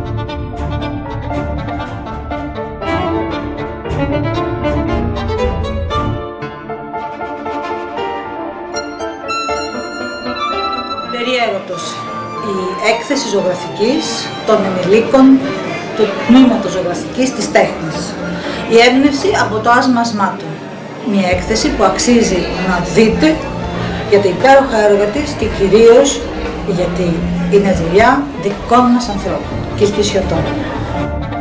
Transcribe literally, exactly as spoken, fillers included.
Περιέρωτος, η έκθεση ζωγραφικής των ενηλίκων του τμήματος ζωγραφικής της τέχνης. Η έμπνευση από το άσμα ασμάτων. Μια έκθεση που αξίζει να δείτε για τα υπέροχα έργα της και κυρίως γιατί είναι δουλειά δικών μας ανθρώπων και σκησιωτών.